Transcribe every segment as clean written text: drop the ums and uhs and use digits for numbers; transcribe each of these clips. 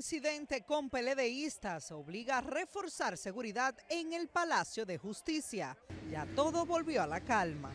Incidente con PLDistas obliga a reforzar seguridad en el Palacio de Justicia. Ya todo volvió a la calma.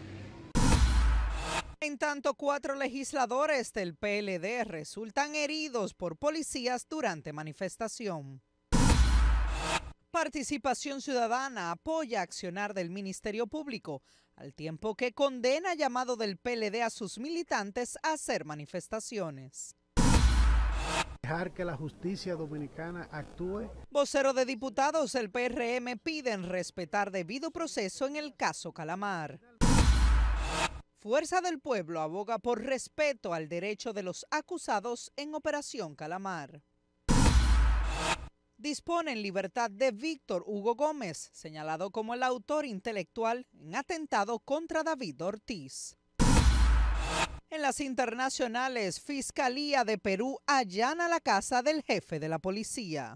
En tanto, 4 legisladores del PLD resultan heridos por policías durante manifestación. Participación Ciudadana apoya accionar del Ministerio Público, al tiempo que condena llamado del PLD a sus militantes a hacer manifestaciones. Dejar que la justicia dominicana actúe. Vocero de diputados del PRM piden respetar debido proceso en el caso Calamar. Fuerza del Pueblo aboga por respeto al derecho de los acusados en Operación Calamar. Disponen libertad de Víctor Hugo Gómez, señalado como el autor intelectual en atentado contra David Ortiz. En las internacionales, Fiscalía de Perú allana la casa del jefe de la policía.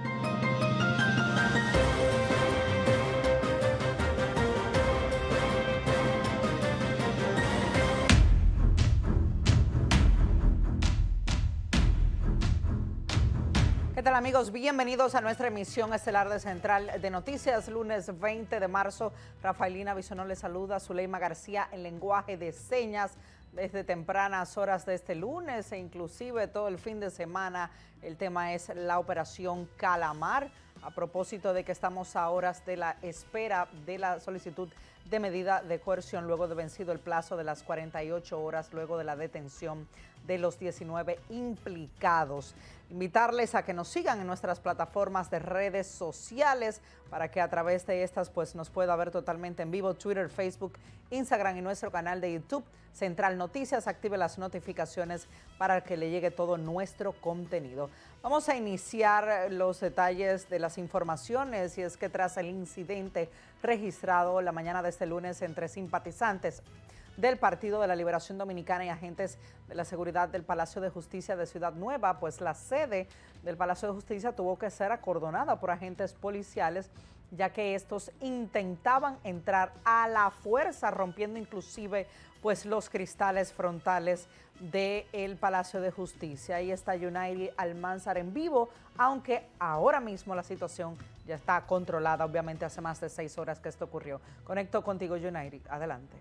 ¿Qué tal, amigos? Bienvenidos a nuestra emisión estelar de Central de Noticias, lunes 20 de marzo. Rafaelina Bisonó les saluda, Zuleima García en lenguaje de señas desde tempranas horas de este lunes e inclusive todo el fin de semana. El tema es la Operación Calamar, a propósito de que estamos a horas de la espera de la solicitud de medida de coerción luego de vencido el plazo de las 48 horas luego de la detención de los 19 implicados. Invitarles a que nos sigan en nuestras plataformas de redes sociales para que a través de estas pues nos pueda ver totalmente en vivo: Twitter, Facebook, Instagram y nuestro canal de YouTube Central Noticias. Active las notificaciones para que le llegue todo nuestro contenido. Vamos a iniciar los detalles de las informaciones, y es que tras el incidente registrado la mañana de este lunes entre simpatizantes del Partido de la Liberación Dominicana y agentes de la seguridad del Palacio de Justicia de Ciudad Nueva, pues la sede del Palacio de Justicia tuvo que ser acordonada por agentes policiales, ya que estos intentaban entrar a la fuerza, rompiendo inclusive pues los cristales frontales del Palacio de Justicia. Ahí está Yunairi Almanzar en vivo, aunque ahora mismo la situación ya está controlada. Obviamente hace más de 6 horas que esto ocurrió. Conecto contigo, Yunairi, adelante.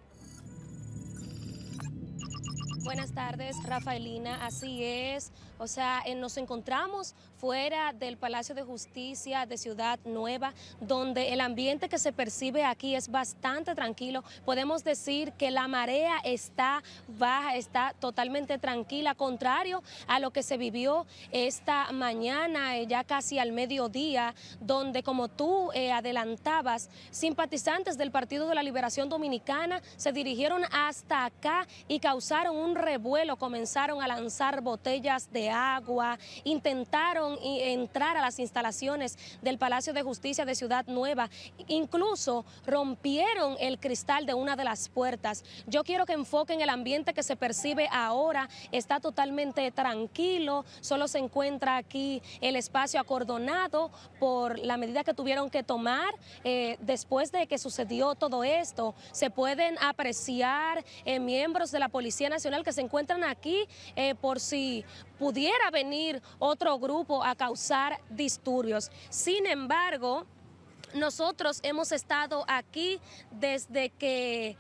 Buenas tardes, Rafaelina, así es, o sea, nos encontramos fuera del Palacio de Justicia de Ciudad Nueva, donde el ambiente que se percibe aquí es bastante tranquilo. Podemos decir que la marea está baja, está totalmente tranquila, contrario a lo que se vivió esta mañana, ya casi al mediodía, donde, como tú adelantabas, simpatizantes del Partido de la Liberación Dominicana se dirigieron hasta acá y causaron un revuelo, comenzaron a lanzar botellas de agua, intentaron entrar a las instalaciones del Palacio de Justicia de Ciudad Nueva, incluso rompieron el cristal de una de las puertas. Yo quiero que enfoquen el ambiente que se percibe ahora, está totalmente tranquilo, solo se encuentra aquí el espacio acordonado por la medida que tuvieron que tomar después de que sucedió todo esto. Se pueden apreciar miembros de la Policía Nacional que se encuentran aquí por si pudiera venir otro grupo a causar disturbios. Sin embargo, nosotros hemos estado aquí desde que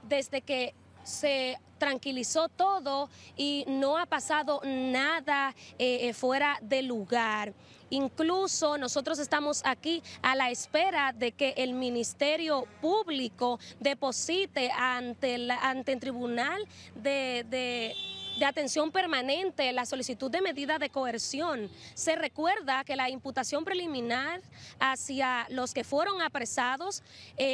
se tranquilizó todo y no ha pasado nada fuera de lugar. Incluso nosotros estamos aquí a la espera de que el Ministerio Público deposite ante el Tribunal de Atención Permanente la solicitud de medida de coerción. Se recuerda que la imputación preliminar hacia los que fueron apresados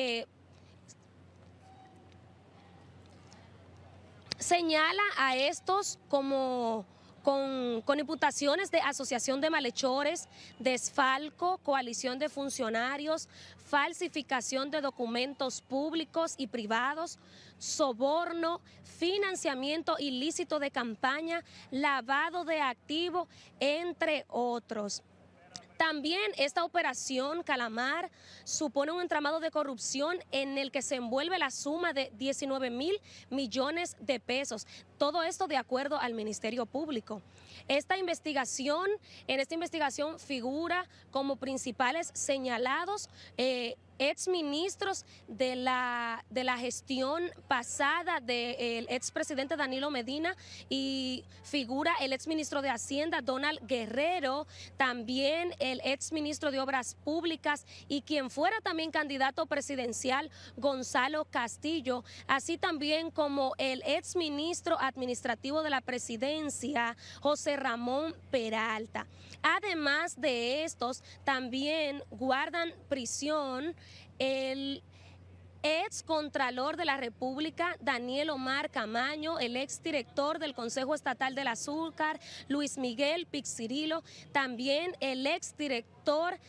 señala a estos como con imputaciones de asociación de malhechores, desfalco, coalición de funcionarios, falsificación de documentos públicos y privados, soborno, financiamiento ilícito de campaña, lavado de activos, entre otros. También esta operación Calamar supone un entramado de corrupción en el que se envuelve la suma de 19.000 millones de pesos. Todo esto de acuerdo al Ministerio Público. En esta investigación figura como principales señalados exministros de la gestión pasada del expresidente Danilo Medina, y figura el exministro de Hacienda Donald Guerrero, también el exministro de Obras Públicas y quien fuera también candidato presidencial Gonzalo Castillo, así también como el exministro administrativo de la presidencia José Ramón Peralta. Además de estos, también guardan prisión el excontralor de la República, Daniel Omar Camaño, el exdirector del Consejo Estatal del Azúcar, Luis Miguel Pixirilo, también el exdirector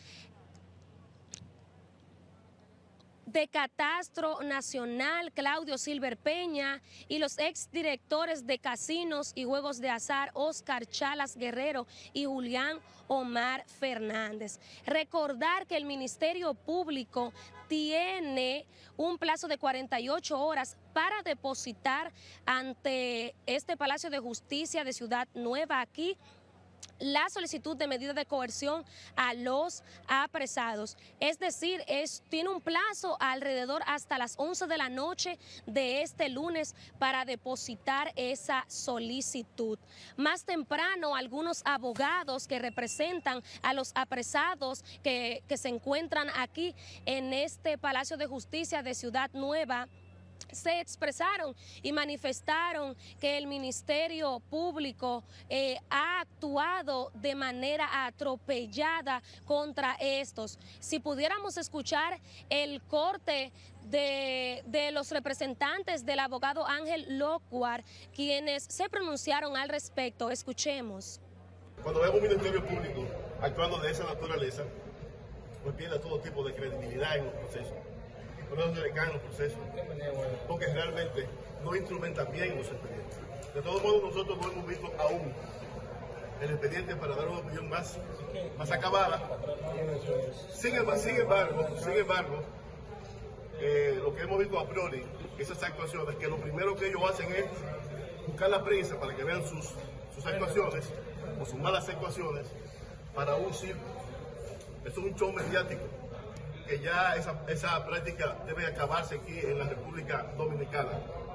de Catastro Nacional, Claudio Silver Peña, y los exdirectores de Casinos y Juegos de Azar, Oscar Chalas Guerrero y Julián Omar Fernández. Recordar que el Ministerio Público tiene un plazo de 48 horas para depositar ante este Palacio de Justicia de Ciudad Nueva aquí la solicitud de medida de coerción a los apresados. Es decir, tiene un plazo alrededor hasta las 11 de la noche de este lunes para depositar esa solicitud. Más temprano, algunos abogados que representan a los apresados que se encuentran aquí en este Palacio de Justicia de Ciudad Nueva se expresaron y manifestaron que el Ministerio Público ha actuado de manera atropellada contra estos. Si pudiéramos escuchar el corte de los representantes del abogado Ángel Locuar, quienes se pronunciaron al respecto, escuchemos. Cuando vemos un Ministerio Público actuando de esa naturaleza, pues pierde todo tipo de credibilidad en los procesos. Por eso se le caen los procesos, porque realmente no instrumentan bien los expedientes. De todos modos, nosotros no hemos visto aún el expediente para dar una opinión más acabada. Sin embargo, lo que hemos visto a priori, esas actuaciones, que lo primero que ellos hacen es buscar la prensa para que vean sus actuaciones o sus malas actuaciones para un circo. Eso es un show mediático, que ya esa práctica debe acabarse aquí en la República Dominicana.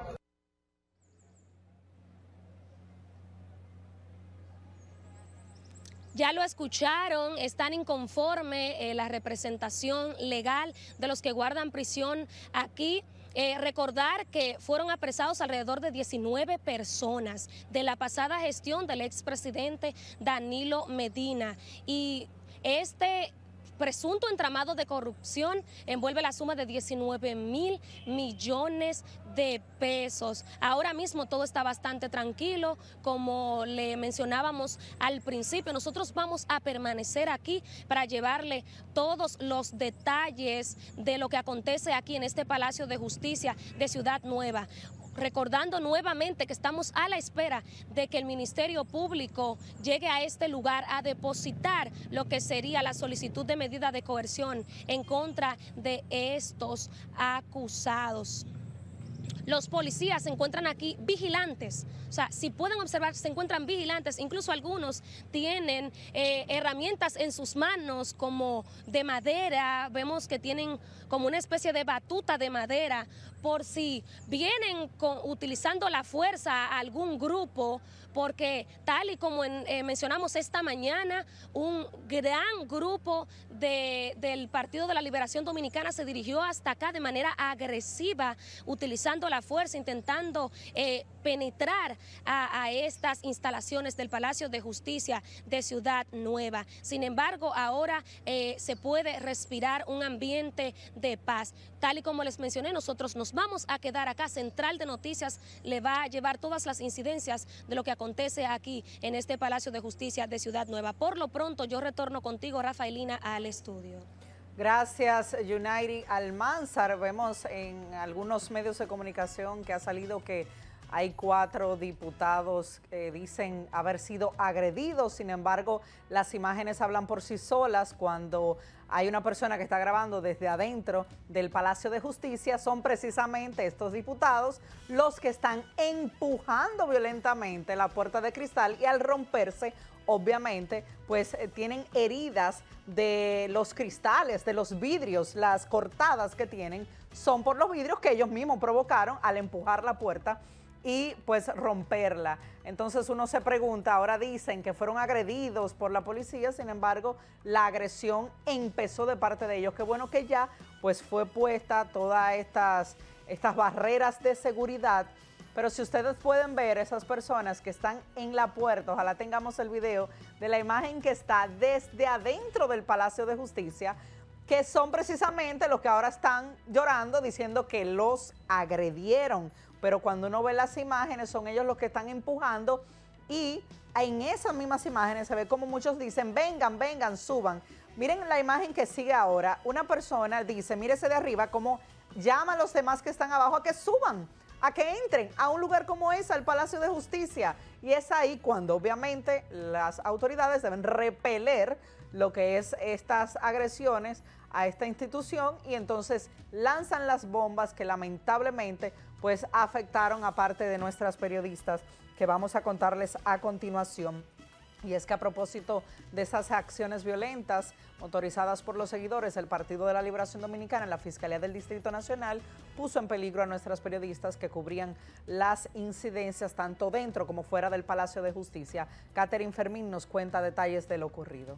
Ya lo escucharon, están inconformes la representación legal de los que guardan prisión aquí. Recordar que fueron apresados alrededor de 19 personas de la pasada gestión del expresidente Danilo Medina, y este presunto entramado de corrupción envuelve la suma de 19.000 millones de pesos. Ahora mismo todo está bastante tranquilo, como le mencionábamos al principio. Nosotros vamos a permanecer aquí para llevarle todos los detalles de lo que acontece aquí en este Palacio de Justicia de Ciudad Nueva. Recordando nuevamente que estamos a la espera de que el Ministerio Público llegue a este lugar a depositar lo que sería la solicitud de medida de coerción en contra de estos acusados. Los policías se encuentran aquí vigilantes, o sea, si pueden observar, se encuentran vigilantes, incluso algunos tienen herramientas en sus manos como de madera, vemos que tienen como una especie de batuta de madera, por si vienen utilizando la fuerza a algún grupo, porque tal y como mencionamos esta mañana, un gran grupo del Partido de la Liberación Dominicana se dirigió hasta acá de manera agresiva, utilizando la fuerza, intentando penetrar a estas instalaciones del Palacio de Justicia de Ciudad Nueva. Sin embargo, ahora se puede respirar un ambiente de paz. Tal y como les mencioné, nosotros nos vamos a quedar acá. Central de Noticias le va a llevar todas las incidencias de lo que acontece aquí en este Palacio de Justicia de Ciudad Nueva. Por lo pronto, yo retorno contigo, Rafaelina, al estudio. Gracias, Yunairi Almanzar. Vemos en algunos medios de comunicación que ha salido que Hay 4 diputados que dicen haber sido agredidos. Sin embargo, las imágenes hablan por sí solas. Cuando hay una persona que está grabando desde adentro del Palacio de Justicia, son precisamente estos diputados los que están empujando violentamente la puerta de cristal, y al romperse, obviamente, pues tienen heridas de los cristales, de los vidrios. Las cortadas que tienen son por los vidrios que ellos mismos provocaron al empujar la puerta y pues romperla. Entonces uno se pregunta, ahora dicen que fueron agredidos por la policía, sin embargo, la agresión empezó de parte de ellos. Qué bueno que ya pues fue puesta todas estas barreras de seguridad. Pero si ustedes pueden ver esas personas que están en la puerta, ojalá tengamos el video de la imagen que está desde adentro del Palacio de Justicia, que son precisamente los que ahora están llorando diciendo que los agredieron. Pero cuando uno ve las imágenes, son ellos los que están empujando, y en esas mismas imágenes se ve como muchos dicen, vengan, vengan, suban. Miren la imagen que sigue ahora. Una persona dice, mírese de arriba, cómo llama a los demás que están abajo a que suban, a que entren a un lugar como ese, al Palacio de Justicia. Y es ahí cuando obviamente las autoridades deben repeler lo que es estas agresiones a esta institución, y entonces lanzan las bombas que lamentablemente pues afectaron a parte de nuestras periodistas, que vamos a contarles a continuación. Y es que a propósito de esas acciones violentas motorizadas por los seguidores del Partido de la Liberación Dominicana, la Fiscalía del Distrito Nacional puso en peligro a nuestras periodistas que cubrían las incidencias tanto dentro como fuera del Palacio de Justicia. Catherine Fermín nos cuenta detalles de lo ocurrido.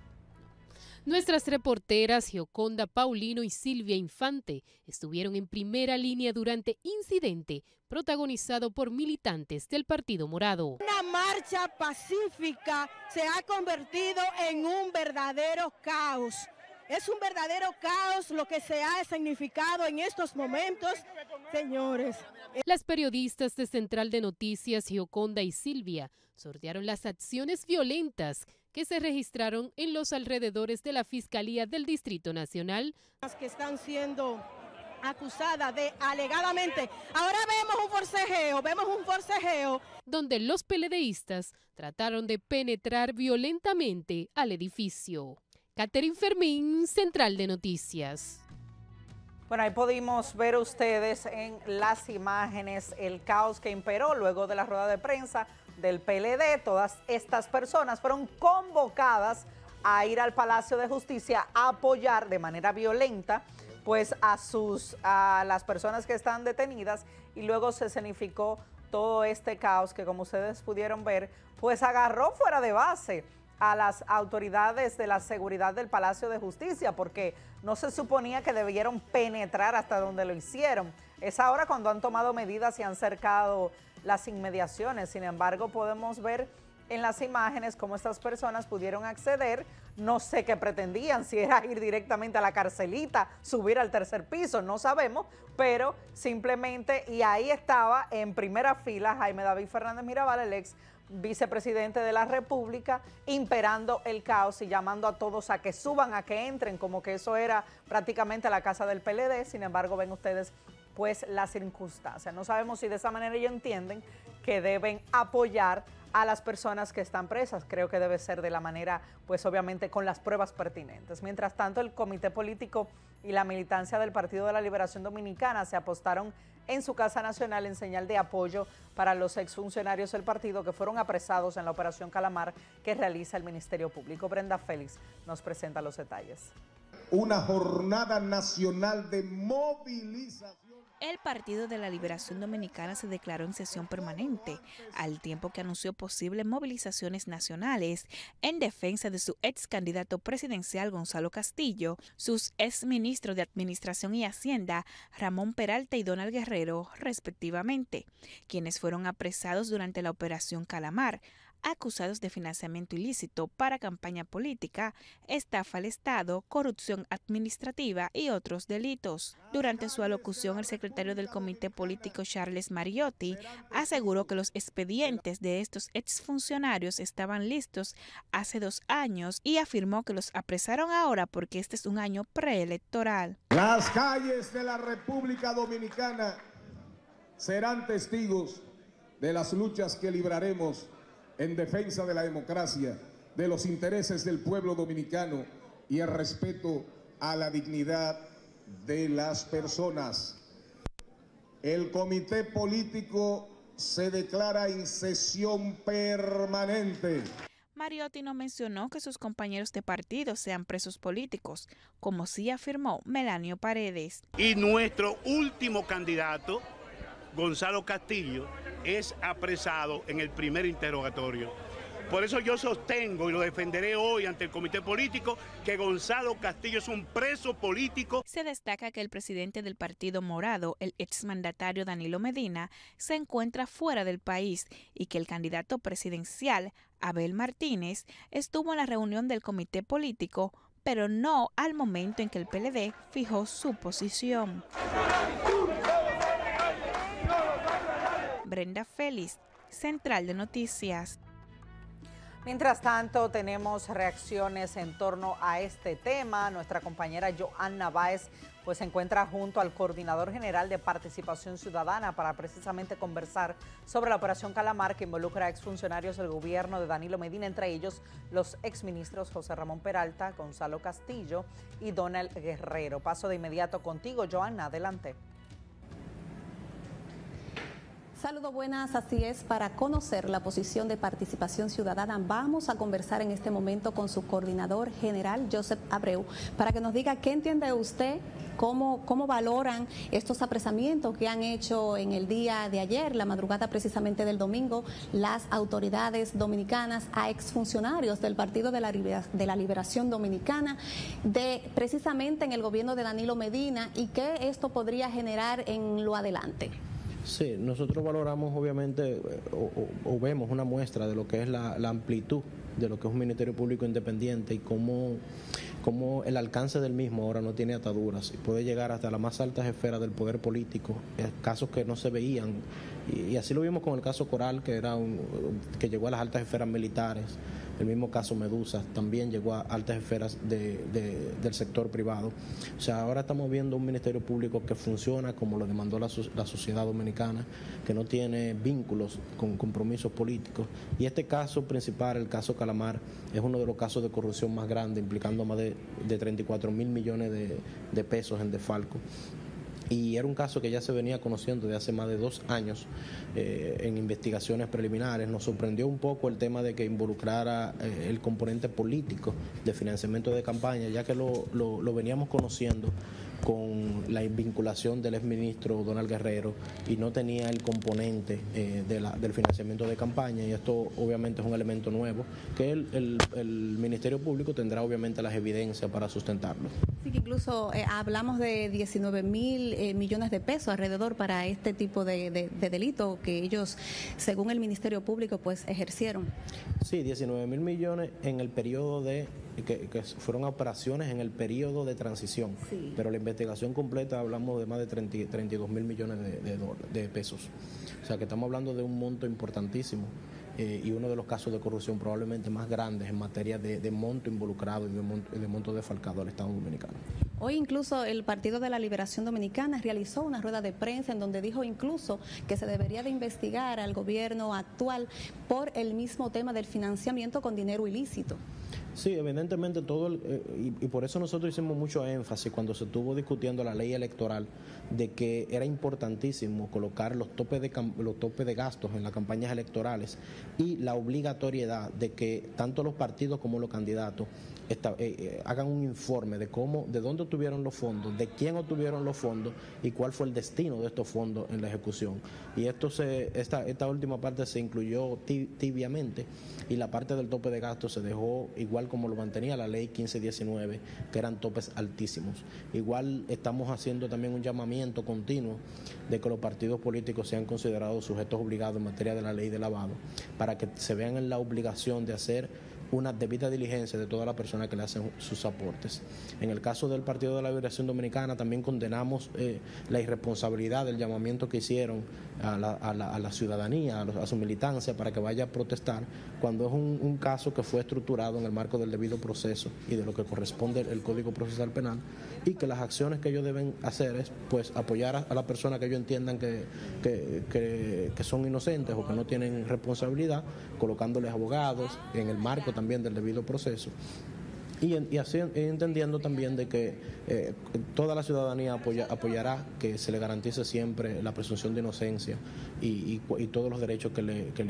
Nuestras reporteras Gioconda Paulino y Silvia Infante estuvieron en primera línea durante incidente protagonizado por militantes del Partido Morado. Una marcha pacífica se ha convertido en un verdadero caos. Es un verdadero caos lo que se ha significado en estos momentos, señores. Las periodistas de Central de Noticias, Gioconda y Silvia, sortearon las acciones violentas que se registraron en los alrededores de la Fiscalía del Distrito Nacional. Las que están siendo acusadas de alegadamente, ahora vemos un forcejeo. Donde los PLDistas trataron de penetrar violentamente al edificio. Catherine Fermín, Central de Noticias. Bueno, ahí pudimos ver ustedes en las imágenes el caos que imperó luego de la rueda de prensa del PLD. Todas estas personas fueron convocadas a ir al Palacio de Justicia a apoyar de manera violenta pues a las personas que están detenidas, y luego se escenificó todo este caos que, como ustedes pudieron ver, pues agarró fuera de base a las autoridades de la seguridad del Palacio de Justicia, porque no se suponía que debieron penetrar hasta donde lo hicieron. Es ahora cuando han tomado medidas y han cercado las inmediaciones. Sin embargo, podemos ver en las imágenes cómo estas personas pudieron acceder. No sé qué pretendían, si era ir directamente a la carcelita, subir al tercer piso, no sabemos, pero simplemente, y ahí estaba en primera fila Jaime David Fernández Mirabal, el ex vicepresidente de la República, imperando el caos y llamando a todos a que suban, a que entren, como que eso era prácticamente la casa del PLD. Sin embargo, ven ustedes pues las circunstancias. No sabemos si de esa manera ellos entienden que deben apoyar a las personas que están presas. Creo que debe ser de la manera, pues obviamente con las pruebas pertinentes. Mientras tanto, el Comité Político y la militancia del Partido de la Liberación Dominicana se apostaron en su Casa Nacional en señal de apoyo para los exfuncionarios del partido que fueron apresados en la Operación Calamar que realiza el Ministerio Público. Brenda Félix nos presenta los detalles. Una jornada nacional de movilización. El Partido de la Liberación Dominicana se declaró en sesión permanente, al tiempo que anunció posibles movilizaciones nacionales en defensa de su ex candidato presidencial Gonzalo Castillo, sus ex ministros de Administración y Hacienda Ramón Peralta y Donald Guerrero, respectivamente, quienes fueron apresados durante la Operación Calamar, acusados de financiamiento ilícito para campaña política, estafa al Estado, corrupción administrativa y otros delitos. Durante su alocución, el secretario del Comité Político, Charles Mariotti, aseguró que los expedientes de estos exfuncionarios estaban listos hace 2 años y afirmó que los apresaron ahora porque este es un año preelectoral. Las calles de la República Dominicana serán testigos de las luchas que libraremos en defensa de la democracia, de los intereses del pueblo dominicano y el respeto a la dignidad de las personas. El comité político se declara en sesión permanente. Mariotti no mencionó que sus compañeros de partido sean presos políticos, como sí afirmó Melanio Paredes. Y nuestro último candidato, Gonzalo Castillo, es apresado en el primer interrogatorio. Por eso yo sostengo y lo defenderé hoy ante el comité político que Gonzalo Castillo es un preso político. Se destaca que el presidente del Partido Morado, el exmandatario Danilo Medina, se encuentra fuera del país y que el candidato presidencial, Abel Martínez, estuvo en la reunión del comité político, pero no al momento en que el PLD fijó su posición. Brenda Félix, Central de Noticias. Mientras tanto, tenemos reacciones en torno a este tema. Nuestra compañera Joanna Báez se encuentra junto al Coordinador General de Participación Ciudadana para precisamente conversar sobre la Operación Calamar, que involucra a exfuncionarios del gobierno de Danilo Medina, entre ellos los exministros José Ramón Peralta, Gonzalo Castillo y Donald Guerrero. Paso de inmediato contigo, Joanna, adelante. Saludos, buenas, así es, para conocer la posición de Participación Ciudadana vamos a conversar en este momento con su coordinador general, Joseph Abreu, para que nos diga qué entiende usted, cómo valoran estos apresamientos que han hecho en el día de ayer, la madrugada precisamente del domingo, las autoridades dominicanas a exfuncionarios del Partido de la Liberación Dominicana, precisamente en el gobierno de Danilo Medina, y qué esto podría generar en lo adelante. Sí, nosotros valoramos obviamente o vemos una muestra de lo que es la amplitud de lo que es un Ministerio Público independiente y cómo el alcance del mismo ahora no tiene ataduras y puede llegar hasta las más altas esferas del poder político, casos que no se veían, y así lo vimos con el caso Coral, que llegó a las altas esferas militares. El mismo caso Medusa también llegó a altas esferas del sector privado. O sea, ahora estamos viendo un Ministerio Público que funciona como lo demandó la sociedad dominicana, que no tiene vínculos con compromisos políticos. Y este caso principal, el caso Calamar, es uno de los casos de corrupción más grandes, implicando más de 34 mil millones de pesos en desfalco. Y era un caso que ya se venía conociendo de hace más de 2 años en investigaciones preliminares. Nos sorprendió un poco el tema de que involucrara el componente político de financiamiento de campaña, ya que lo veníamos conociendo con la vinculación del exministro Donald Guerrero y no tenía el componente del financiamiento de campaña, y esto obviamente es un elemento nuevo que el Ministerio Público tendrá obviamente las evidencias para sustentarlo. Sí, que incluso hablamos de 19 mil millones de pesos alrededor para este tipo de delito que ellos, según el Ministerio Público, ejercieron. Sí, 19 mil millones en el periodo que fueron operaciones en el periodo de transición, sí. Pero la investigación completa hablamos de más de 32 mil millones de pesos. O sea que estamos hablando de un monto importantísimo y uno de los casos de corrupción probablemente más grandes en materia de monto involucrado y de monto defalcado al Estado Dominicano. Hoy incluso el Partido de la Liberación Dominicana realizó una rueda de prensa en donde dijo incluso que se debería de investigar al gobierno actual por el mismo tema del financiamiento con dinero ilícito. Sí, evidentemente y por eso nosotros hicimos mucho énfasis cuando se estuvo discutiendo la ley electoral de que era importantísimo colocar los topes de gastos en las campañas electorales y la obligatoriedad de que tanto los partidos como los candidatos hagan un informe de dónde obtuvieron los fondos, de quién obtuvieron los fondos y cuál fue el destino de estos fondos en la ejecución. Y esta última parte se incluyó tibiamente, y la parte del tope de gastos se dejó igual como lo mantenía la ley 1519, que eran topes altísimos. Igual estamos haciendo también un llamamiento continuo de que los partidos políticos sean considerados sujetos obligados en materia de la ley de lavado, para que se vean en la obligación de hacer una debida diligencia de todas las personas que le hacen sus aportes. En el caso del Partido de la Liberación Dominicana también condenamos la irresponsabilidad del llamamiento que hicieron a la ciudadanía, a su militancia para que vaya a protestar, cuando es un caso que fue estructurado en el marco del debido proceso y de lo que corresponde el Código Procesal Penal, y que las acciones que ellos deben hacer es pues apoyar a las personas que ellos entiendan que son inocentes o que no tienen responsabilidad, colocándoles abogados en el marco también del debido proceso. Y así entendiendo también de que toda la ciudadanía apoyará que se le garantice siempre la presunción de inocencia y todos los derechos que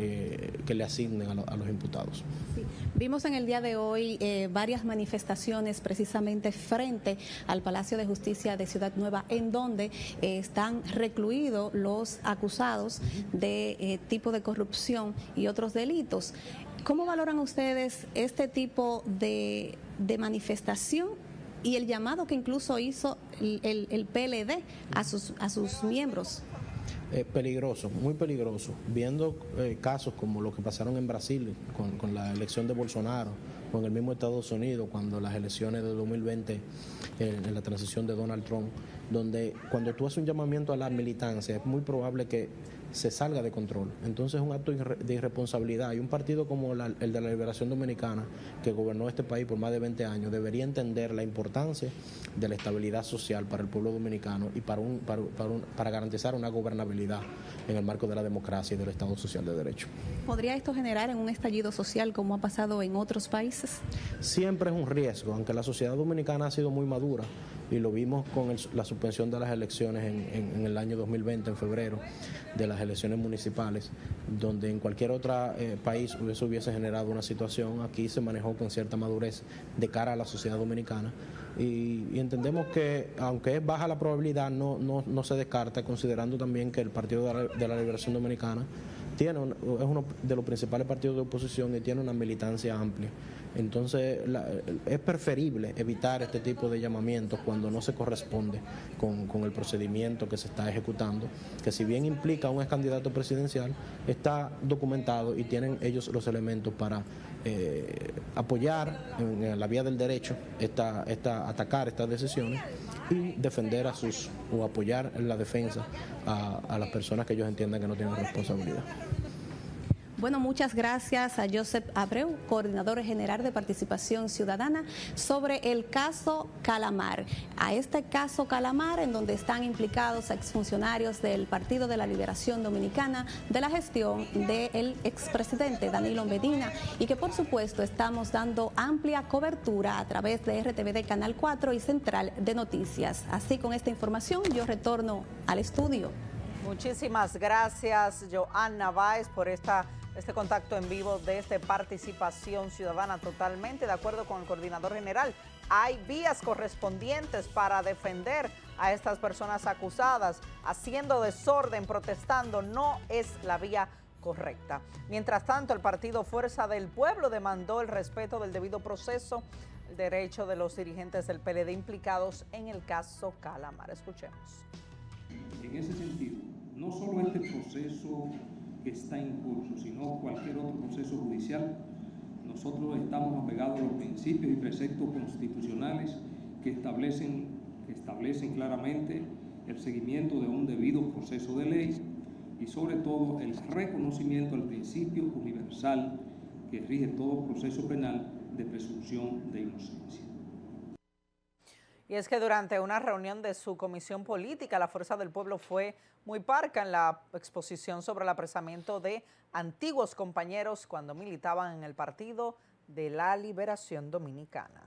le asignen a los imputados. Sí. Vimos en el día de hoy varias manifestaciones precisamente frente al Palacio de Justicia de Ciudad Nueva, en donde están recluidos los acusados de tipo de corrupción y otros delitos. ¿Cómo valoran ustedes este tipo de manifestación y el llamado que incluso hizo el PLD a sus miembros? Peligroso, muy peligroso. Viendo casos como los que pasaron en Brasil con la elección de Bolsonaro, con el mismo Estados Unidos, cuando las elecciones de 2020, en la transición de Donald Trump, donde cuando tú haces un llamamiento a la militancia es muy probable que se salga de control. Entonces es un acto de irresponsabilidad, y un partido como el de la Liberación Dominicana, que gobernó este país por más de 20 años, debería entender la importancia de la estabilidad social para el pueblo dominicano y para garantizar una gobernabilidad en el marco de la democracia y del Estado Social de Derecho. ¿Podría esto generar en un estallido social como ha pasado en otros países? Siempre es un riesgo, aunque la sociedad dominicana ha sido muy madura, y lo vimos con la suspensión de las elecciones en el año 2020, en febrero, de las elecciones municipales, donde en cualquier otro país eso hubiese generado una situación. Aquí se manejó con cierta madurez de cara a la sociedad dominicana, y entendemos que, aunque es baja la probabilidad, no se descarta, considerando también que el Partido de la Liberación Dominicana es uno de los principales partidos de oposición y tiene una militancia amplia. Entonces es preferible evitar este tipo de llamamientos cuando no se corresponde con el procedimiento que se está ejecutando, que si bien implica un ex candidato presidencial, está documentado y tienen ellos los elementos para apoyar en la vía del derecho atacar estas decisiones y defender o apoyar en la defensa a las personas que ellos entiendan que no tienen responsabilidad. Bueno, muchas gracias a Joseph Abreu, coordinador general de Participación Ciudadana, sobre el caso Calamar. A este caso Calamar, en donde están implicados exfuncionarios del Partido de la Liberación Dominicana, de la gestión del expresidente Danilo Medina, y que por supuesto estamos dando amplia cobertura a través de RTVD Canal 4 y Central de Noticias. Así, con esta información yo retorno al estudio. Muchísimas gracias, Joanna Báez, por este contacto en vivo desde Participación Ciudadana. Totalmente de acuerdo con el coordinador general. Hay vías correspondientes para defender a estas personas acusadas. Haciendo desorden, protestando, no es la vía correcta. Mientras tanto, el partido Fuerza del Pueblo demandó el respeto del debido proceso, el derecho de los dirigentes del PLD implicados en el caso Calamar. Escuchemos. En ese sentido, no solo este proceso que está en curso, sino cualquier otro proceso judicial, nosotros estamos apegados a los principios y preceptos constitucionales que establecen claramente el seguimiento de un debido proceso de ley y sobre todo el reconocimiento del principio universal que rige todo proceso penal de presunción de inocencia. Y es que durante una reunión de su comisión política, la Fuerza del Pueblo fue muy parca en la exposición sobre el apresamiento de antiguos compañeros cuando militaban en el Partido de la Liberación Dominicana.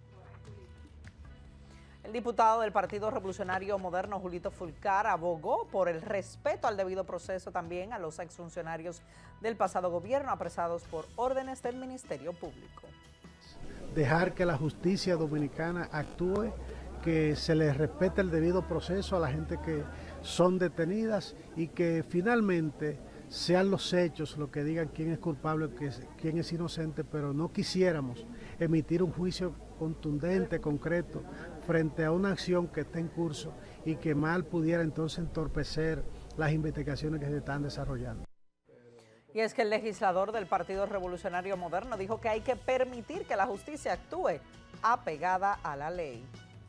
El diputado del Partido Revolucionario Moderno, Julito Fulcar, abogó por el respeto al debido proceso también a los exfuncionarios del pasado gobierno apresados por órdenes del Ministerio Público. Dejar que la justicia dominicana actúe, que se les respete el debido proceso a la gente que son detenidas y que finalmente sean los hechos lo que digan quién es culpable, quién es inocente, pero no quisiéramos emitir un juicio contundente, concreto, frente a una acción que está en curso y que mal pudiera entonces entorpecer las investigaciones que se están desarrollando. Y es que el legislador del Partido Revolucionario Moderno dijo que hay que permitir que la justicia actúe apegada a la ley.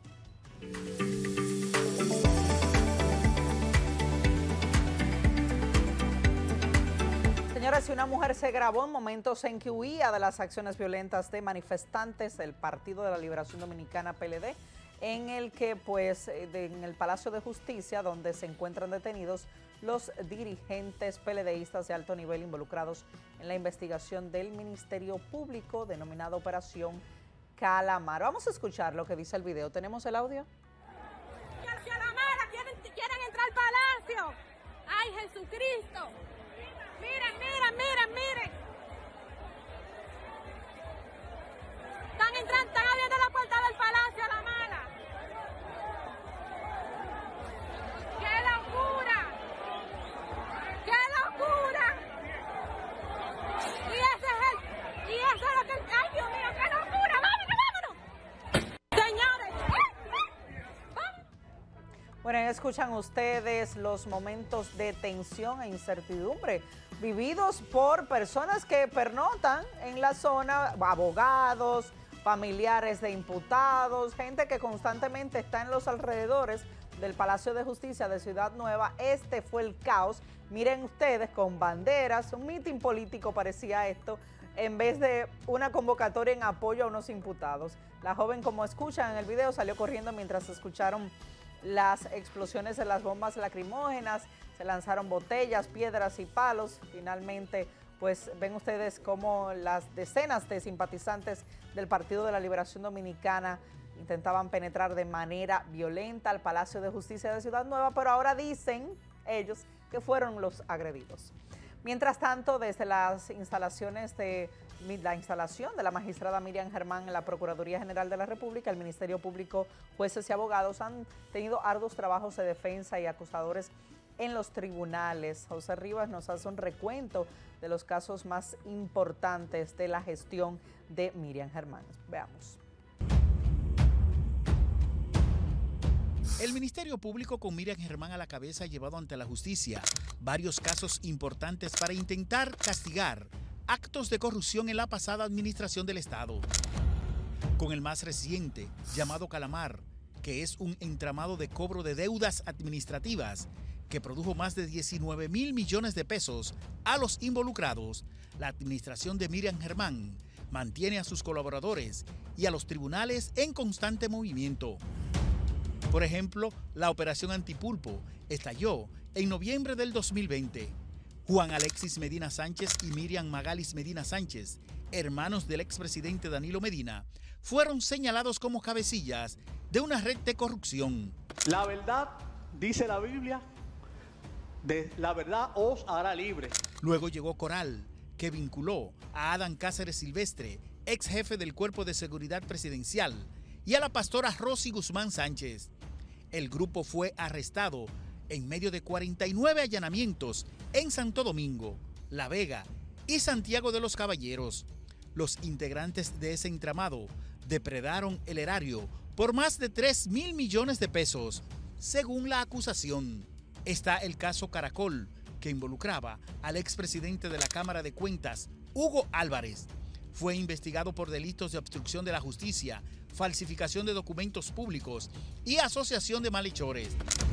Señoras, si una mujer se grabó en momentos en que huía de las acciones violentas de manifestantes del Partido de la Liberación Dominicana PLD, en el que en el Palacio de Justicia, donde se encuentran detenidos los dirigentes PLDistas de alto nivel involucrados en la investigación del Ministerio Público denominada Operación Calamar. Vamos a escuchar lo que dice el video. ¿Tenemos el audio? Calamar, quieren entrar al palacio. ¡Ay, Jesucristo! Miren, miren, miren, miren. Están abriendo la puerta del palacio a la mala. ¡Qué locura! ¡Qué locura! Y eso es lo que... ¡Ay, Dios mío, qué locura! ¡Vámonos, vámonos! Señores, Bueno, escuchan ustedes los momentos de tensión e incertidumbre vividos por personas que pernotan en la zona, abogados, familiares de imputados, gente que constantemente está en los alrededores del Palacio de Justicia de Ciudad Nueva. Este fue el caos. Miren ustedes, con banderas, un mitin político parecía esto, en vez de una convocatoria en apoyo a unos imputados. La joven, como escuchan en el video, salió corriendo mientras escucharon las explosiones de las bombas lacrimógenas, se lanzaron botellas, piedras y palos. Finalmente, pues ven ustedes cómo las decenas de simpatizantes del Partido de la Liberación Dominicana intentaban penetrar de manera violenta al Palacio de Justicia de Ciudad Nueva, pero ahora dicen ellos que fueron los agredidos. Mientras tanto, desde las instalaciones de la magistrada Miriam Germán en la Procuraduría General de la República, el Ministerio Público, jueces y abogados han tenido arduos trabajos de defensa y acusadores en los tribunales. José Rivas nos hace un recuento de los casos más importantes de la gestión de Miriam Germán. Veamos. El Ministerio Público con Miriam Germán a la cabeza ha llevado ante la justicia varios casos importantes para intentar castigar actos de corrupción en la pasada administración del Estado. Con el más reciente, llamado Calamar, que es un entramado de cobro de deudas administrativas que produjo más de 19.000 millones de pesos a los involucrados, la administración de Miriam Germán mantiene a sus colaboradores y a los tribunales en constante movimiento. Por ejemplo, la operación Antipulpo estalló en noviembre del 2020. Juan Alexis Medina Sánchez y Miriam Magalis Medina Sánchez, hermanos del expresidente Danilo Medina, fueron señalados como cabecillas de una red de corrupción. La verdad, dice la Biblia, la verdad os hará libres. Luego llegó Coral, que vinculó a Adán Cáceres Silvestre, ex jefe del Cuerpo de Seguridad Presidencial, y a la pastora Rosy Guzmán Sánchez. El grupo fue arrestado en medio de 49 allanamientos en Santo Domingo, La Vega y Santiago de los Caballeros. Los integrantes de ese entramado depredaron el erario por más de 3.000 millones de pesos, según la acusación. Está el caso Caracol, que involucraba al expresidente de la Cámara de Cuentas, Hugo Álvarez. Fue investigado por delitos de obstrucción de la justicia, falsificación de documentos públicos y asociación de malhechores.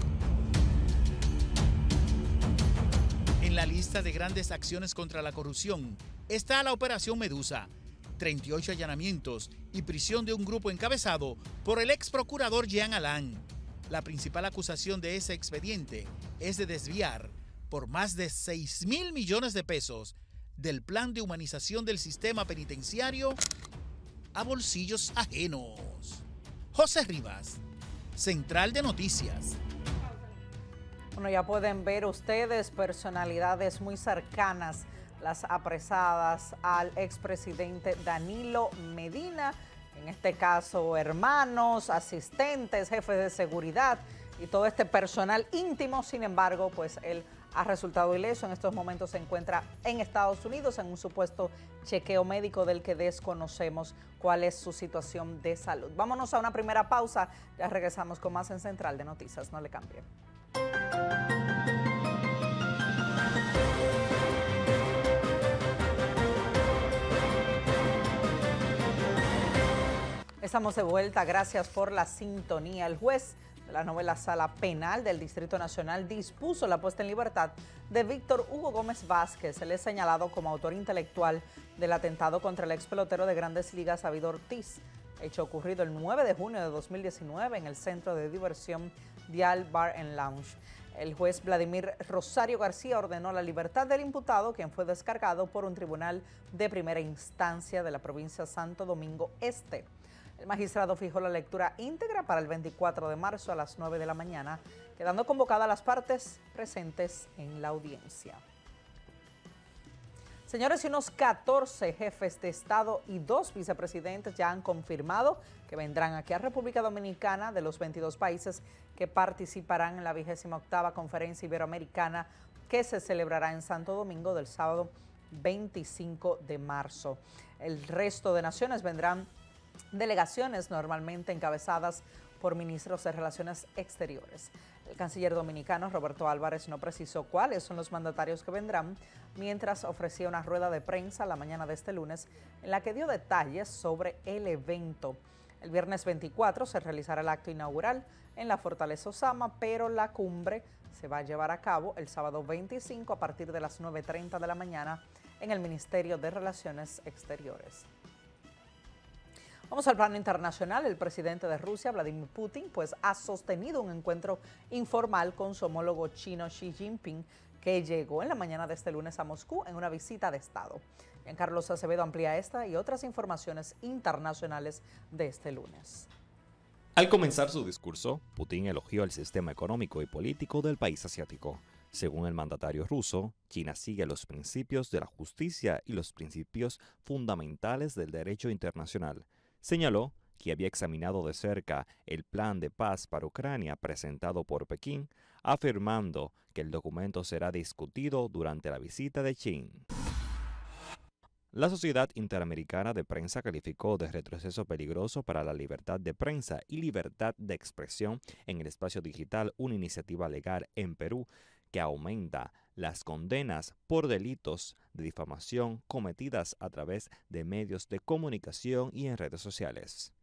En la lista de grandes acciones contra la corrupción está la Operación Medusa, 38 allanamientos y prisión de un grupo encabezado por el ex procurador Jean Alain. La principal acusación de ese expediente es de desviar por más de 6.000 millones de pesos del plan de humanización del sistema penitenciario a bolsillos ajenos. José Rivas, Central de Noticias. Bueno, ya pueden ver ustedes personalidades muy cercanas, las apresadas al expresidente Danilo Medina, en este caso hermanos, asistentes, jefes de seguridad y todo este personal íntimo. Sin embargo, pues él ha resultado ileso. En estos momentos se encuentra en Estados Unidos en un supuesto chequeo médico del que desconocemos cuál es su situación de salud. Vámonos a una primera pausa, ya regresamos con más en Central de Noticias, no le cambien. Estamos de vuelta, gracias por la sintonía. El juez de la novela Sala Penal del Distrito Nacional dispuso la puesta en libertad de Víctor Hugo Gómez Vázquez. Él es señalado como autor intelectual del atentado contra el ex pelotero de Grandes Ligas, David Ortiz, hecho ocurrido el 9 de junio de 2019 en el centro de diversión Dial Bar and Lounge. El juez Vladimir Rosario García ordenó la libertad del imputado, quien fue descargado por un tribunal de primera instancia de la provincia Santo Domingo Este. El magistrado fijó la lectura íntegra para el 24 de marzo a las 9 de la mañana, quedando convocadas las partes presentes en la audiencia. Señores, unos 14 jefes de Estado y 2 vicepresidentes ya han confirmado que vendrán aquí a República Dominicana de los 22 países que participarán en la 28ª Conferencia Iberoamericana que se celebrará en Santo Domingo del sábado 25 de marzo. El resto de naciones vendrán delegaciones normalmente encabezadas por ministros de Relaciones Exteriores. El canciller dominicano Roberto Álvarez no precisó cuáles son los mandatarios que vendrán, mientras ofrecía una rueda de prensa la mañana de este lunes en la que dio detalles sobre el evento. El viernes 24 se realizará el acto inaugural en la Fortaleza Osama, pero la cumbre se va a llevar a cabo el sábado 25 a partir de las 9:30 de la mañana en el Ministerio de Relaciones Exteriores. Vamos al plano internacional. El presidente de Rusia, Vladimir Putin, ha sostenido un encuentro informal con su homólogo chino Xi Jinping, que llegó en la mañana de este lunes a Moscú en una visita de Estado. Giancarlos Acevedo amplía esta y otras informaciones internacionales de este lunes. Al comenzar su discurso, Putin elogió el sistema económico y político del país asiático. Según el mandatario ruso, China sigue los principios de la justicia y los principios fundamentales del derecho internacional. Señaló que había examinado de cerca el plan de paz para Ucrania presentado por Pekín, afirmando que el documento será discutido durante la visita de Xi. La Sociedad Interamericana de Prensa calificó de retroceso peligroso para la libertad de prensa y libertad de expresión en el espacio digital una iniciativa legal en Perú que aumenta las condenas por delitos de difamación cometidas a través de medios de comunicación y en redes sociales.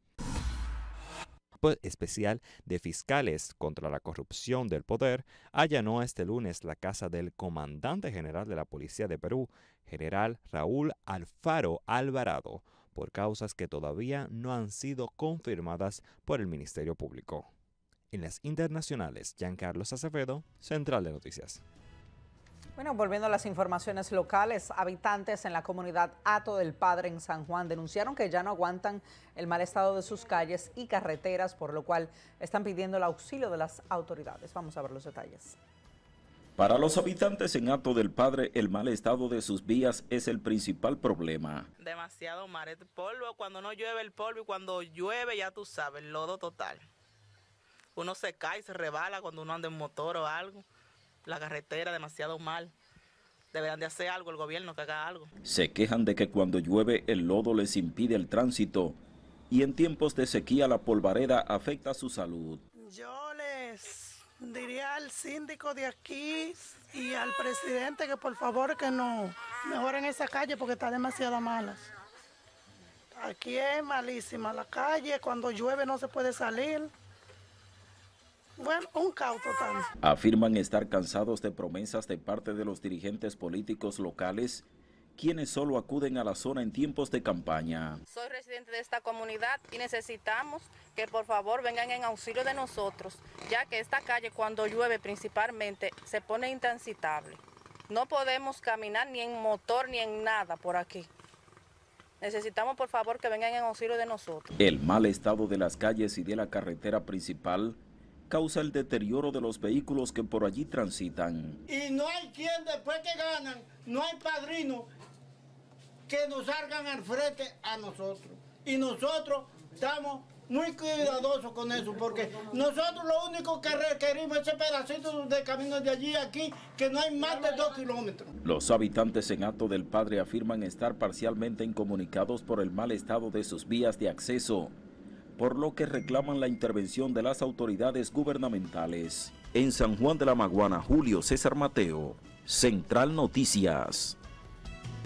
El especial de fiscales contra la corrupción del poder allanó este lunes la casa del comandante general de la Policía de Perú, general Raúl Alfaro Alvarado, por causas que todavía no han sido confirmadas por el Ministerio Público. En las internacionales, Giancarlos Acevedo, Central de Noticias. Bueno, volviendo a las informaciones locales, habitantes en la comunidad Hato del Padre en San Juan denunciaron que ya no aguantan el mal estado de sus calles y carreteras, por lo cual están pidiendo el auxilio de las autoridades. Vamos a ver los detalles. Para los habitantes en Hato del Padre, el mal estado de sus vías es el principal problema. Demasiado mar, el polvo, cuando no llueve el polvo y cuando llueve ya tú sabes, el lodo total. Uno se cae, se rebala cuando uno anda en motor o algo. La carretera demasiado mal. Deberían de hacer algo, el gobierno que haga algo. Se quejan de que cuando llueve el lodo les impide el tránsito y en tiempos de sequía la polvareda afecta su salud. Yo les diría al síndico de aquí y al presidente que por favor que no mejoren esa calle porque está demasiado mala. Aquí es malísima la calle, cuando llueve no se puede salir. Bueno, un caos total. Afirman estar cansados de promesas de parte de los dirigentes políticos locales, quienes solo acuden a la zona en tiempos de campaña. Soy residente de esta comunidad y necesitamos que por favor vengan en auxilio de nosotros, ya que esta calle cuando llueve principalmente se pone intransitable. No podemos caminar ni en motor ni en nada por aquí. Necesitamos por favor que vengan en auxilio de nosotros. El mal estado de las calles y de la carretera principal causa el deterioro de los vehículos que por allí transitan. Y no hay quien después que ganan, no hay padrino que nos salgan al frente a nosotros. Y nosotros estamos muy cuidadosos con eso, porque nosotros lo único que requerimos es ese pedacito de camino de allí a aquí, que no hay más de 2 kilómetros. Los habitantes en Hato del Padre afirman estar parcialmente incomunicados por el mal estado de sus vías de acceso, por lo que reclaman la intervención de las autoridades gubernamentales. En San Juan de la Maguana, Julio César Mateo, Central Noticias.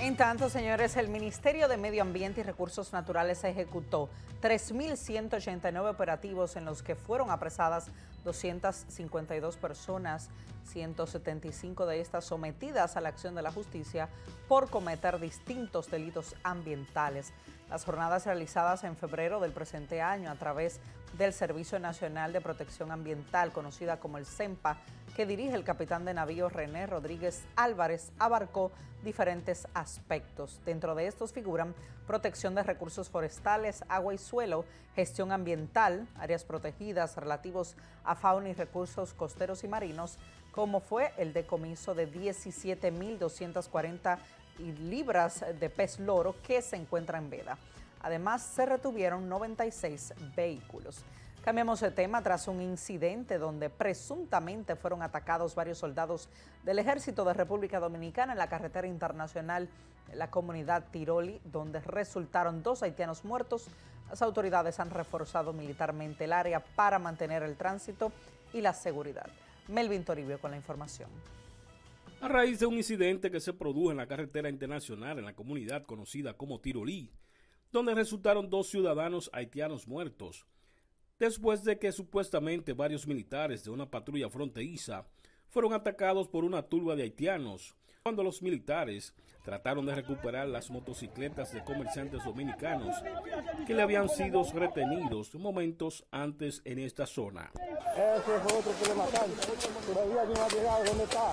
En tanto, señores, el Ministerio de Medio Ambiente y Recursos Naturales ejecutó 3.189 operativos en los que fueron apresadas 252 personas, 175 de estas sometidas a la acción de la justicia por cometer distintos delitos ambientales. Las jornadas realizadas en febrero del presente año a través del Servicio Nacional de Protección Ambiental, conocida como el CENPA, que dirige el capitán de navío René Rodríguez Álvarez, abarcó diferentes aspectos. Dentro de estos figuran protección de recursos forestales, agua y suelo, gestión ambiental, áreas protegidas relativos a fauna y recursos costeros y marinos, como fue el decomiso de 17.240 libras de pez loro que se encuentra en veda. Además, se retuvieron 96 vehículos. Cambiamos de tema tras un incidente donde presuntamente fueron atacados varios soldados del Ejército de República Dominicana en la carretera internacional de la comunidad Tiroli, donde resultaron 2 haitianos muertos. Las autoridades han reforzado militarmente el área para mantener el tránsito y la seguridad. Melvin Toribio con la información. A raíz de un incidente que se produjo en la carretera internacional en la comunidad conocida como Tirolí, donde resultaron 2 ciudadanos haitianos muertos, después de que supuestamente varios militares de una patrulla fronteriza fueron atacados por una turba de haitianos, cuando los militares trataron de recuperar las motocicletas de comerciantes dominicanos que le habían sido retenidos momentos antes en esta zona. Ese fue otro que le mataron, todavía no ha llegado donde está.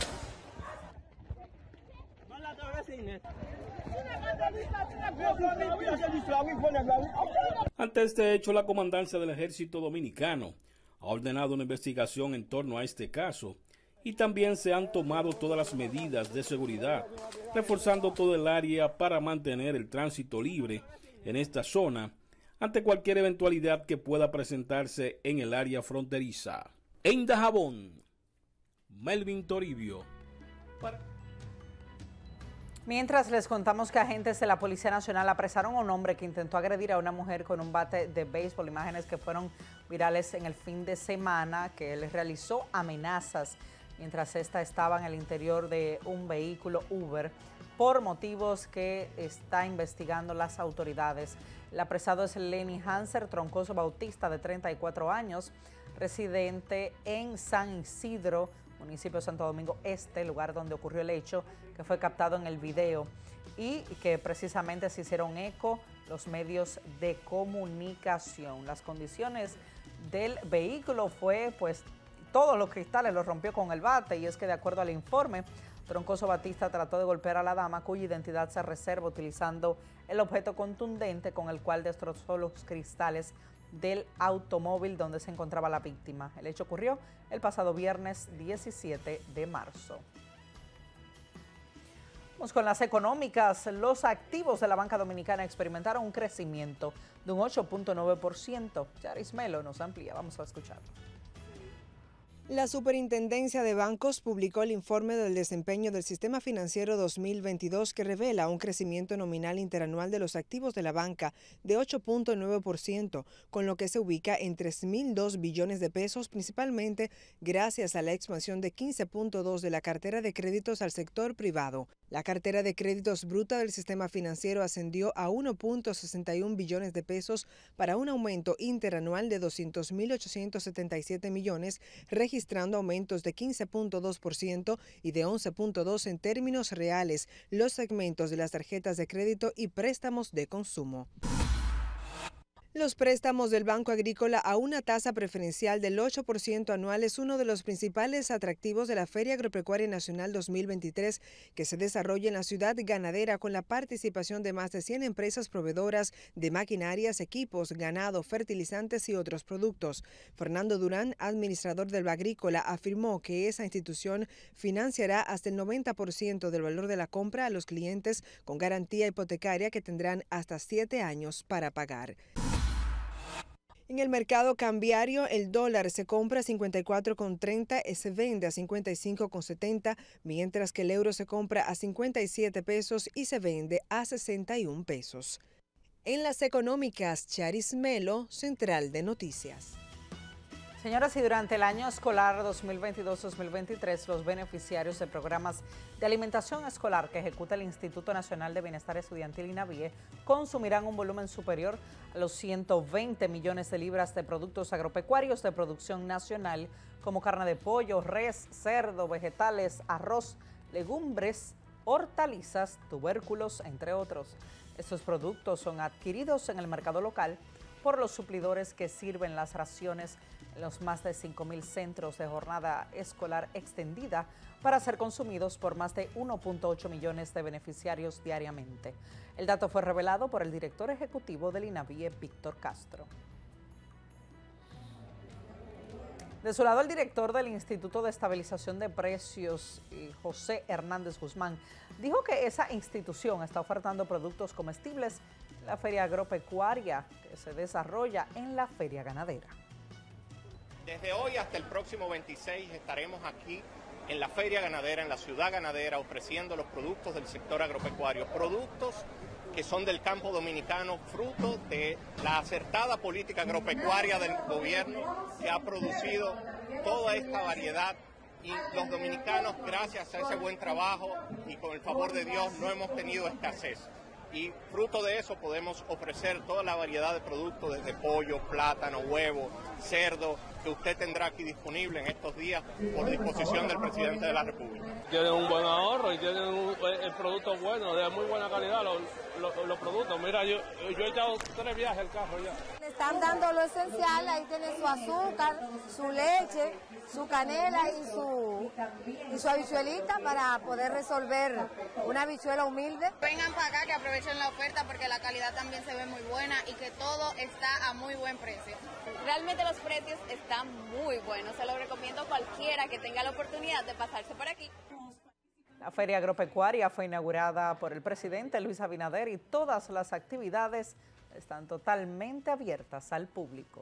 Ante este hecho, la comandancia del Ejército Dominicano ha ordenado una investigación en torno a este caso y también se han tomado todas las medidas de seguridad, reforzando todo el área para mantener el tránsito libre en esta zona ante cualquier eventualidad que pueda presentarse en el área fronteriza. En Dajabón, Melvin Toribio. Mientras les contamos que agentes de la Policía Nacional apresaron a un hombre que intentó agredir a una mujer con un bate de béisbol, imágenes que fueron virales en el fin de semana, que les realizó amenazas mientras esta estaba en el interior de un vehículo Uber por motivos que está investigando las autoridades. El apresado es Lenny Hanser Troncoso Bautista, de 34 años, residente en San Isidro, municipio de Santo Domingo Este, lugar donde ocurrió el hecho, que fue captado en el video y que precisamente se hicieron eco los medios de comunicación. Las condiciones del vehículo fue, pues, todos los cristales los rompió con el bate, y es que de acuerdo al informe, Troncoso Batista trató de golpear a la dama, cuya identidad se reserva, utilizando el objeto contundente con el cual destrozó los cristales del automóvil donde se encontraba la víctima. El hecho ocurrió el pasado viernes 17 de marzo. Vamos con las económicas. Los activos de la banca dominicana experimentaron un crecimiento de un 8.9%. Charis Melo nos amplía, vamos a escucharlo. La Superintendencia de Bancos publicó el informe del desempeño del Sistema Financiero 2022 que revela un crecimiento nominal interanual de los activos de la banca de 8.9%, con lo que se ubica en 3.002 billones de pesos, principalmente gracias a la expansión de 15.2 de la cartera de créditos al sector privado. La cartera de créditos bruta del sistema financiero ascendió a 1.61 billones de pesos para un aumento interanual de 200.877 millones, registrando aumentos de 15.2% y de 11.2% en términos reales los segmentos de las tarjetas de crédito y préstamos de consumo. Los préstamos del Banco Agrícola a una tasa preferencial del 8% anual es uno de los principales atractivos de la Feria Agropecuaria Nacional 2023, que se desarrolla en la ciudad ganadera con la participación de más de 100 empresas proveedoras de maquinarias, equipos, ganado, fertilizantes y otros productos. Fernando Durán, administrador del Agrícola, afirmó que esa institución financiará hasta el 90% del valor de la compra a los clientes con garantía hipotecaria que tendrán hasta 7 años para pagar. En el mercado cambiario, el dólar se compra a 54,30 y se vende a 55,70, mientras que el euro se compra a 57 pesos y se vende a 61 pesos. En las económicas, Charis Melo, Central de Noticias. Señoras, y durante el año escolar 2022-2023, los beneficiarios de programas de alimentación escolar que ejecuta el Instituto Nacional de Bienestar Estudiantil INAVIE consumirán un volumen superior a los 120 millones de libras de productos agropecuarios de producción nacional, como carne de pollo, res, cerdo, vegetales, arroz, legumbres, hortalizas, tubérculos, entre otros. Estos productos son adquiridos en el mercado local por los suplidores que sirven las raciones en los más de 5.000 centros de jornada escolar extendida para ser consumidos por más de 1.8 millones de beneficiarios diariamente. El dato fue revelado por el director ejecutivo del INAVIE, Víctor Castro. De su lado, el director del Instituto de Estabilización de Precios, José Hernández Guzmán, dijo que esa institución está ofertando productos comestibles en la feria agropecuaria que se desarrolla en la feria ganadera. Desde hoy hasta el próximo 26 estaremos aquí en la feria ganadera, en la ciudad ganadera, ofreciendo los productos del sector agropecuario, productos que son del campo dominicano, fruto de la acertada política agropecuaria del gobierno que ha producido toda esta variedad, y los dominicanos, gracias a ese buen trabajo y con el favor de Dios, no hemos tenido escasez. Y fruto de eso podemos ofrecer toda la variedad de productos, desde pollo, plátano, huevo, cerdo, que usted tendrá aquí disponible en estos días por disposición del presidente de la República. Tienen un buen ahorro y tienen el producto bueno, de muy buena calidad los productos. Mira, yo he echado 3 viajes al carro ya. Le están dando lo esencial, ahí tiene su azúcar, su leche, su canela y su habichuelita para poder resolver una habichuela humilde. Vengan para acá que aprovechen la oferta porque la calidad también se ve muy buena y que todo está a muy buen precio. Realmente los precios están muy buenos, se lo recomiendo a cualquiera que tenga la oportunidad de pasarse por aquí. La feria agropecuaria fue inaugurada por el presidente Luis Abinader y todas las actividades están totalmente abiertas al público.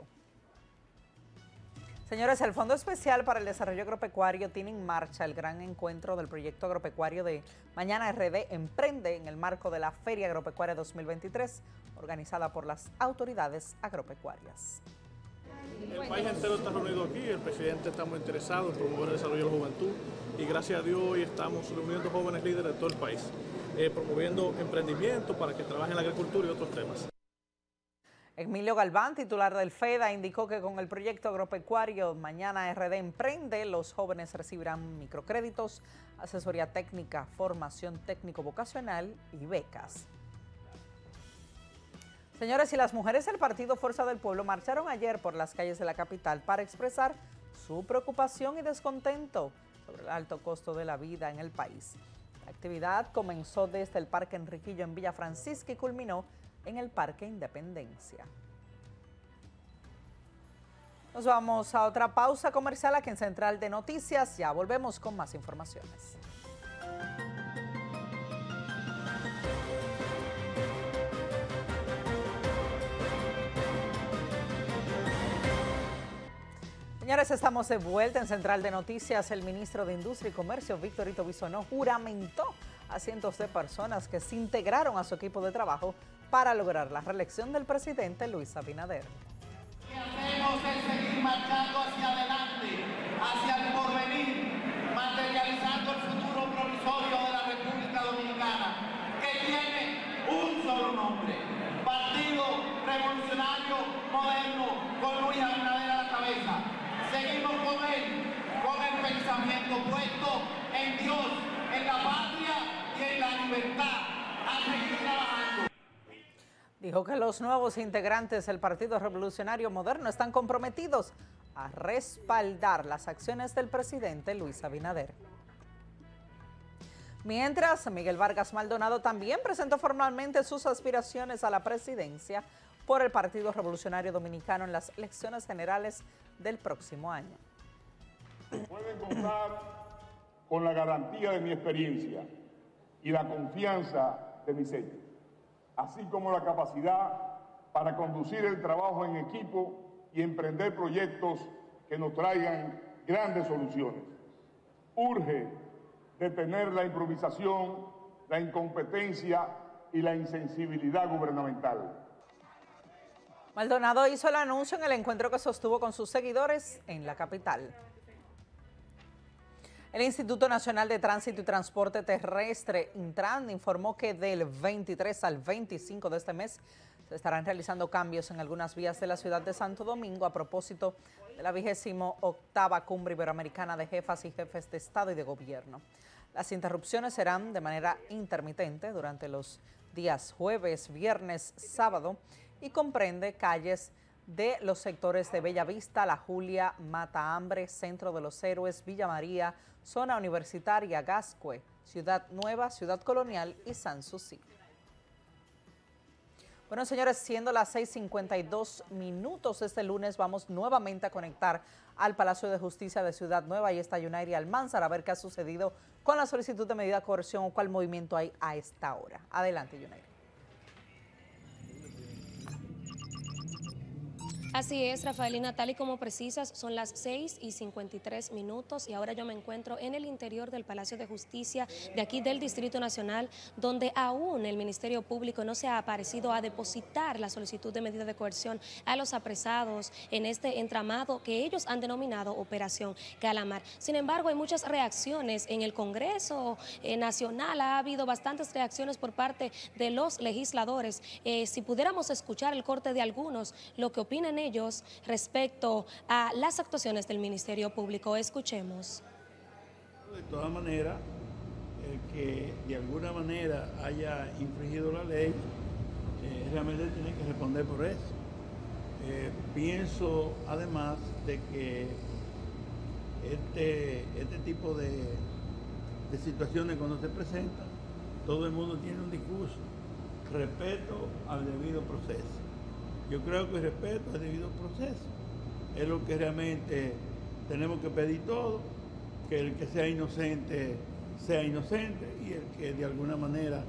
Señores, el Fondo Especial para el Desarrollo Agropecuario tiene en marcha el gran encuentro del proyecto agropecuario de Mañana RD Emprende en el marco de la Feria Agropecuaria 2023, organizada por las autoridades agropecuarias. El país entero está reunido aquí, el presidente está muy interesado en promover el desarrollo de la juventud y gracias a Dios hoy estamos reuniendo jóvenes líderes de todo el país, promoviendo emprendimiento para que trabajen en la agricultura y otros temas. Emilio Galván, titular del FEDA, indicó que con el proyecto agropecuario Mañana RD Emprende, los jóvenes recibirán microcréditos, asesoría técnica, formación técnico-vocacional y becas. Señores, y las mujeres del Partido Fuerza del Pueblo marcharon ayer por las calles de la capital para expresar su preocupación y descontento sobre el alto costo de la vida en el país. La actividad comenzó desde el Parque Enriquillo en Villa Francisca y culminó en el Parque Independencia. Nos vamos a otra pausa comercial aquí en Central de Noticias. Ya volvemos con más informaciones. Señores, estamos de vuelta en Central de Noticias. El ministro de Industria y Comercio, Víctor Ito Bisonó, juramentó a cientos de personas que se integraron a su equipo de trabajo para lograr la reelección del presidente Luis Abinader. Lo que hacemos es seguir marchando hacia adelante, hacia el porvenir, materializando el futuro provisorio de la República Dominicana, que tiene un solo nombre: Partido Revolucionario Moderno, con Luis Abinader a la cabeza. Seguimos con él, con el pensamiento puesto en Dios, en la patria y en la libertad, a seguir trabajando. Dijo que los nuevos integrantes del Partido Revolucionario Moderno están comprometidos a respaldar las acciones del presidente Luis Abinader. Mientras, Miguel Vargas Maldonado también presentó formalmente sus aspiraciones a la presidencia por el Partido Revolucionario Dominicano en las elecciones generales del próximo año. Pueden contar con la garantía de mi experiencia y la confianza de mi sello, así como la capacidad para conducir el trabajo en equipo y emprender proyectos que nos traigan grandes soluciones. Urge detener la improvisación, la incompetencia y la insensibilidad gubernamental. Maldonado hizo el anuncio en el encuentro que sostuvo con sus seguidores en la capital. El Instituto Nacional de Tránsito y Transporte Terrestre, Intran, informó que del 23 al 25 de este mes se estarán realizando cambios en algunas vías de la ciudad de Santo Domingo a propósito de la 28ª Cumbre Iberoamericana de Jefas y Jefes de Estado y de Gobierno. Las interrupciones serán de manera intermitente durante los días jueves, viernes, sábado y comprende calles de los sectores de Bellavista, La Julia, Mata Hambre, Centro de los Héroes, Villa María, Zona Universitaria, Gascue, Ciudad Nueva, Ciudad Colonial y Sanssouci. Bueno, señores, siendo las 6:52 este lunes, vamos nuevamente a conectar al Palacio de Justicia de Ciudad Nueva. Ahí está Yunairi Almanzar a ver qué ha sucedido con la solicitud de medida de coerción o cuál movimiento hay a esta hora. Adelante, Yunairi. Así es, Rafaelina, tal y como precisas, son las 6:53 y ahora yo me encuentro en el interior del Palacio de Justicia de aquí del Distrito Nacional, donde aún el Ministerio Público no se ha aparecido a depositar la solicitud de medida de coerción a los apresados en este entramado que ellos han denominado Operación Calamar. Sin embargo, hay muchas reacciones en el Congreso Nacional, ha habido bastantes reacciones por parte de los legisladores. Si pudiéramos escuchar el corte de algunos, lo que opinan ellos respecto a las actuaciones del Ministerio Público. Escuchemos. De todas maneras, el que de alguna manera haya infringido la ley, realmente tiene que responder por eso. Pienso además de que este tipo de situaciones cuando se presentan, todo el mundo tiene un discurso, respeto al debido proceso. Yo creo que el respeto al debido proceso es lo que realmente tenemos que pedir todos, que el que sea inocente y el que de alguna manera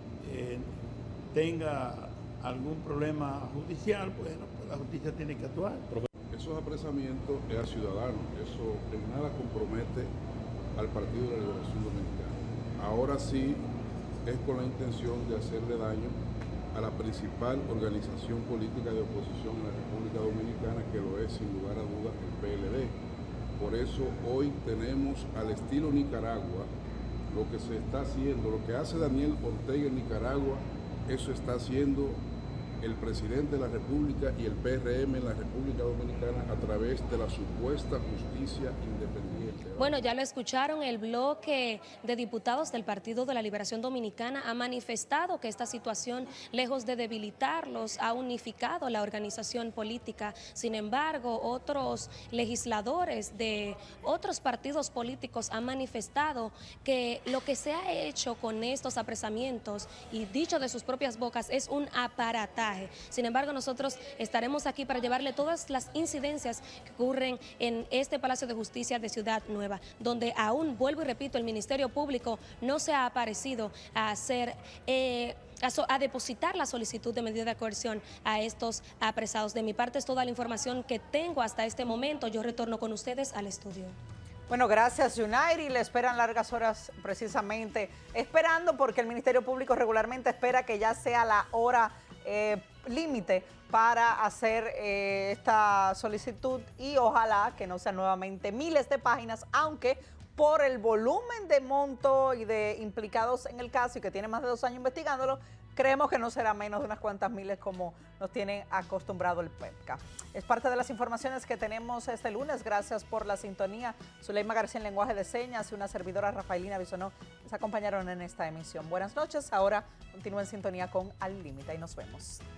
tenga algún problema judicial, bueno, pues la justicia tiene que actuar. Esos apresamientos es a ciudadanos, eso en nada compromete al Partido de la Liberación Dominicana. Ahora sí es con la intención de hacerle daño a la principal organización política de oposición en la República Dominicana, que lo es sin lugar a dudas el PLD. Por eso hoy tenemos al estilo Nicaragua lo que se está haciendo, lo que hace Daniel Ortega en Nicaragua, eso está haciendo el presidente de la República y el PRM en la República Dominicana a través de la supuesta justicia independiente. Bueno, ya lo escucharon, el bloque de diputados del Partido de la Liberación Dominicana ha manifestado que esta situación, lejos de debilitarlos, ha unificado la organización política. Sin embargo, otros legisladores de otros partidos políticos han manifestado que lo que se ha hecho con estos apresamientos, y dicho de sus propias bocas, es un aparataje. Sin embargo, nosotros estaremos aquí para llevarle todas las incidencias que ocurren en este Palacio de Justicia de Ciudad Nueva, donde aún, vuelvo y repito, el Ministerio Público no se ha aparecido a depositar la solicitud de medida de coerción a estos apresados. De mi parte es toda la información que tengo hasta este momento. Yo retorno con ustedes al estudio. Bueno, gracias, Yunairi. Le esperan largas horas precisamente esperando, porque el Ministerio Público regularmente espera que ya sea la hora límite para hacer esta solicitud, y ojalá que no sean nuevamente miles de páginas, aunque por el volumen de monto y de implicados en el caso y que tiene más de 2 años investigándolo, creemos que no será menos de unas cuantas miles como nos tiene acostumbrado el PEPCA. Es parte de las informaciones que tenemos este lunes. Gracias por la sintonía. Zuleima García en lenguaje de señas y una servidora, Rafaelina Bisonó, nos acompañaron en esta emisión. Buenas noches. Ahora continúen en sintonía con Al Límite y nos vemos.